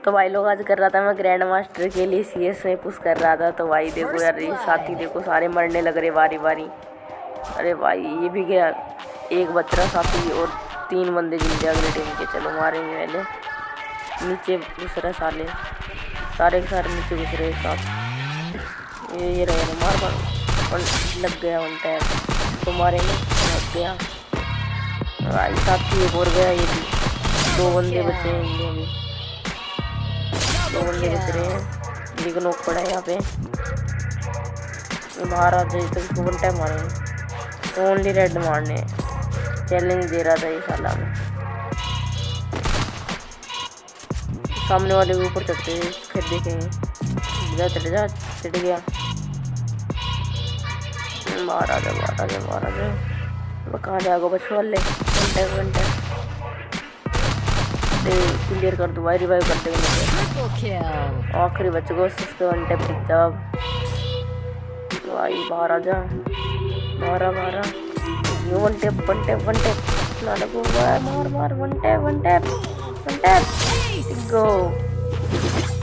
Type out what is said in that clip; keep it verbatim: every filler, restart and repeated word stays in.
तो भाई लोग आज कर रहा था मैं ग्रैंड मास्टर के लिए सीएस में पुश कर रहा था। तो भाई देखो यार ये साथी देखो सारे मरने लग रहे बारी बारी। अरे भाई ये भी गया, एक बच रहा साथी और तीन बंदे जिन गए अगले टीम के। चलो मारेंगे पहले। नीचे घुस रहे साले, सारे के सारे नीचे घुस रहे एक साथ। ये ये रहे मार मार लग गया वन टैप तो मारेंगे। लग गया भाई साथी एक और गया। ये भी दो बंदे बचे हैं इनमें भी, दो बंदे बच रहे हैं। एक नोक पड़ा है यहाँ पे, बाहर आ जाए तो इसको वन टाइम मारेंगे। ओनली रेड मारने चैलेंज दे रहा था ये साला में। सामने वाले के ऊपर चढ़ते हैं फिर देखेंगे। जा चढ़ जा चढ़ गया। बाहर आ जा बाहर आ जा बाहर आ जा। कहाँ जाएगा बच्चों वाले one time one time clear कर दो भाई। रिवाइव कर देंगे आखिरी बच्चे को उसके वन टैप टिक जवाब। भाई बाहर आ जा बाहर आ बाहर आ। One tap one tap one tap ना लगो मार मार one tap one tap one tap गो।